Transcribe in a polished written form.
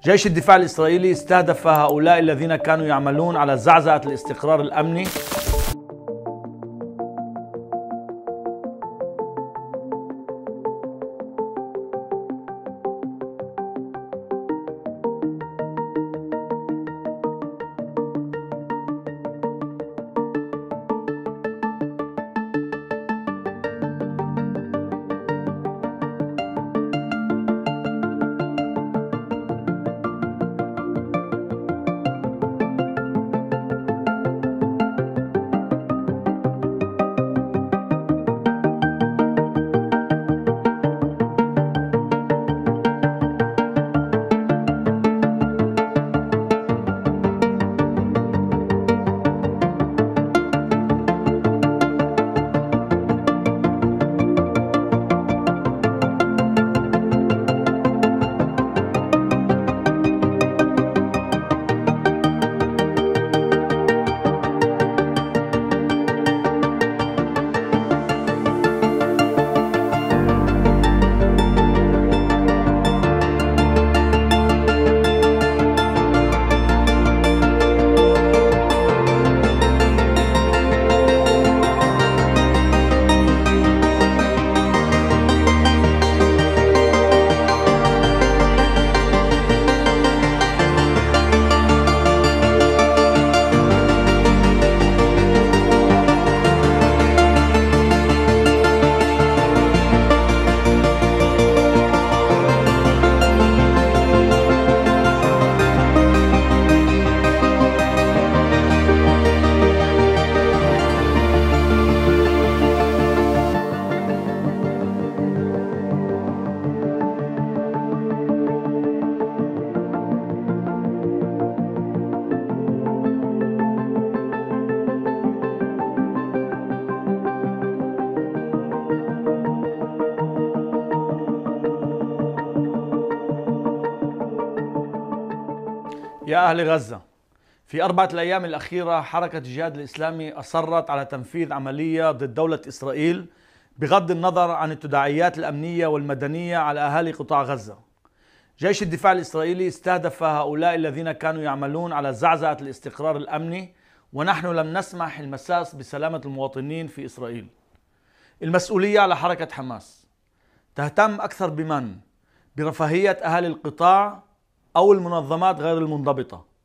جيش الدفاع الإسرائيلي استهدف هؤلاء الذين كانوا يعملون على زعزعة الاستقرار الأمني. يا أهل غزة، في 4 الأيام الأخيرة حركة الجهاد الإسلامي أصرت على تنفيذ عملية ضد دولة إسرائيل بغض النظر عن التداعيات الأمنية والمدنية على أهالي قطاع غزة. جيش الدفاع الإسرائيلي استهدف هؤلاء الذين كانوا يعملون على زعزعة الاستقرار الأمني، ونحن لم نسمح المساس بسلامة المواطنين في إسرائيل. المسؤولية على حركة حماس، تهتم أكثر برفاهية أهالي القطاع أو المنظمات غير المنضبطة.